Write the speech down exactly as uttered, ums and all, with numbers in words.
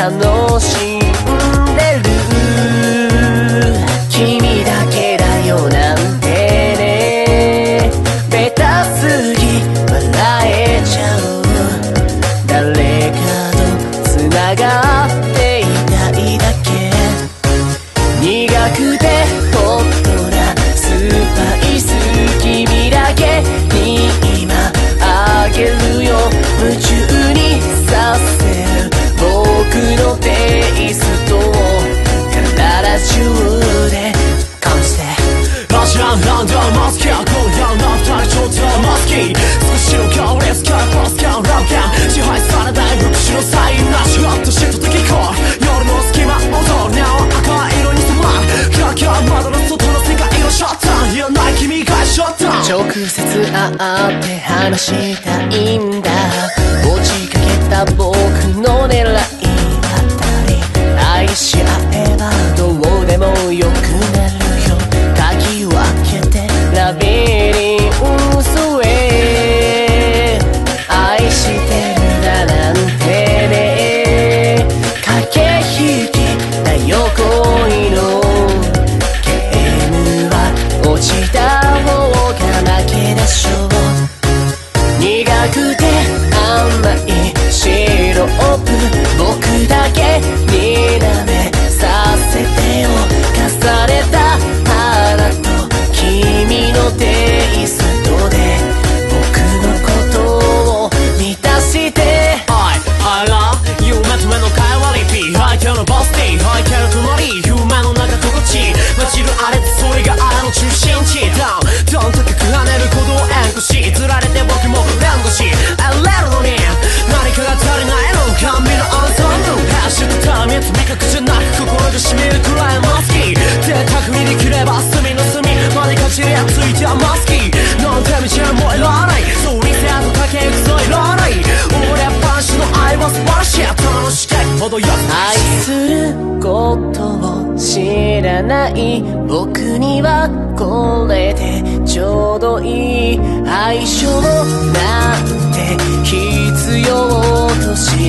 楽しんでる。君だけだよなんてね、ベタすぎ笑えちゃう。誰かとつながっていたいだけ。苦くてホットなスパイス、君だけに今あげるよ。夢中にさせる僕のテイストを体中で感じて。Hashiyan and Amatsuki、今夜の二人ちょっとマスキー。少しの顔レスカーパスカーラブキャン、支配されない福祉のサインなし。ほっとした時こう夜の隙間踊るなお赤い色に染まる。キラキラ窓の外の世界のシャッター、いらない君がシャッター。直接会って話したいんだ。落ちかけた僕の狙いだったり、愛し合えばどうでもよくなるよ。鍵を開けてラビリンスへ、愛してるだなんてね。駆け引きだよ恋のゲームは、落ちた方が負けでしょう。苦くて甘いシロップ、僕だけに舐めさせてよ。重ねた花と君のテイストで僕のことを満たして。 I, I love 夢と目の会話リピー、背景のバスティー、背景の曇り、夢の中心地、混じるあれそれがあの中心地。ダウンどんと高く跳ねる鼓動援護し、釣られて僕も連動しあれるのに何かが足りないの。神のアンサンブルハッシュとタイム、味覚じゃなく心がしみるくらいマスキー。贅沢にできれば隅の隅までかじりやついてはマスキー。なんて道はもういらない、そう理性と駆け行くぞいらない。俺っぱなしの愛は素晴らしい、楽しけ程よく愛することを知らない僕にはこれでちょうどいい。相性なんて必要とし